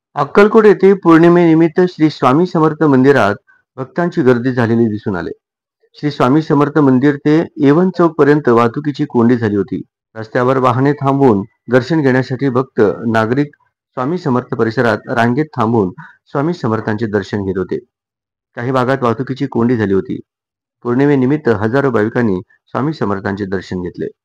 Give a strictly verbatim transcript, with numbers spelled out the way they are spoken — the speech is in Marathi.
अक्कलकोट येथे पौर्णिमेनिमित्त श्री स्वामी समर्थ मंदिरात भक्तांची गर्दी झालेली दिसून आले. श्री स्वामी समर्थ मंदिर ते एवन चौक पर्यंत वाहतुकीची कोंडी झाली होती. रस्त्यावर वाहने थांबवून दर्शन घेण्यासाठी भक्त नागरिक स्वामी समर्थ परिसरात रांगेत थांबून स्वामी समर्थांचे दर्शन घेत होते. काही भागात वाहतुकीची कोंडी झाली होती. पौर्णिमेनिमित्त हजारो भाविकांनी स्वामी समर्थांचे दर्शन घेतले.